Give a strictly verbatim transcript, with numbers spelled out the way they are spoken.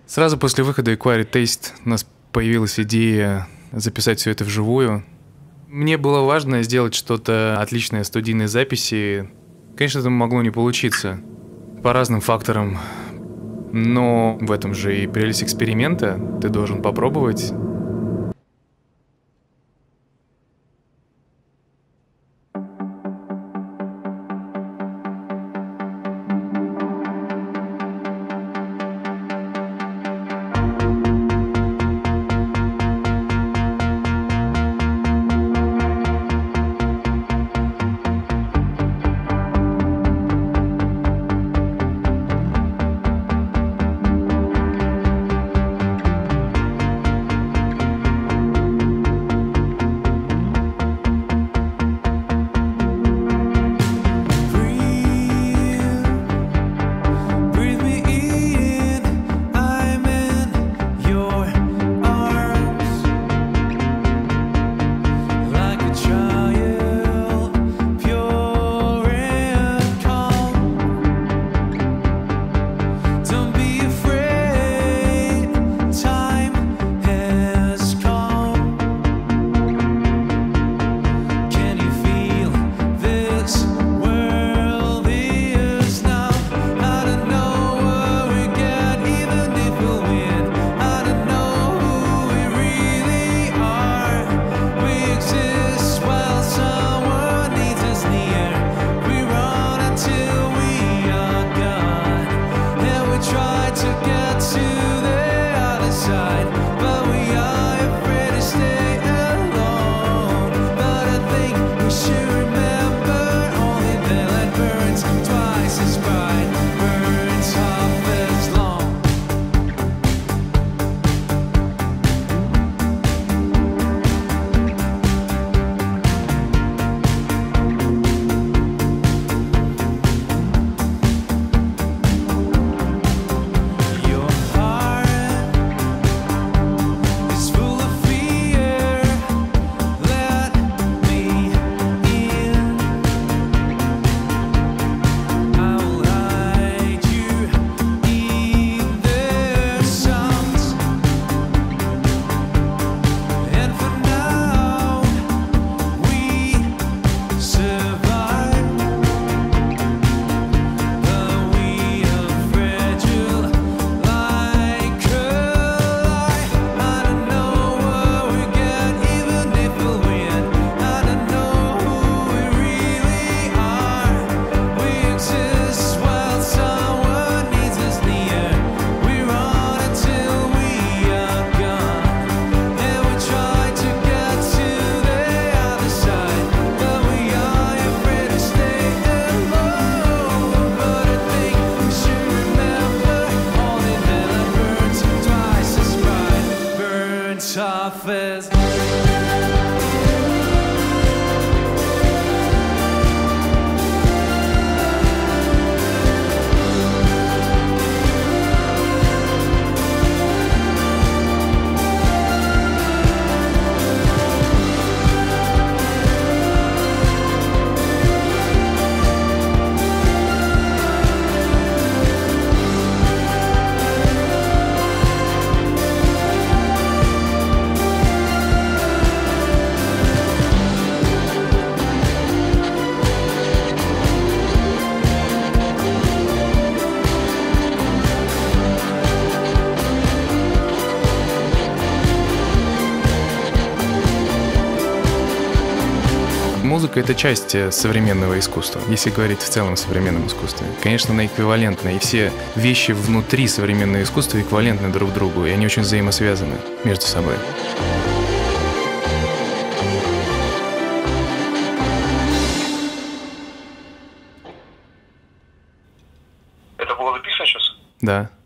Сразу после выхода Acquired Taste у нас появилась идея записать все это вживую. Мне было важно сделать что-то отличное студийной записи. Конечно, это могло не получиться по разным факторам, но в этом же и прелесть эксперимента. Ты должен попробовать. Музыка — это часть современного искусства, если говорить в целом о современном искусстве. Конечно, она эквивалентна, и все вещи внутри современного искусства эквивалентны друг другу, и они очень взаимосвязаны между собой. Это было записано сейчас? Да.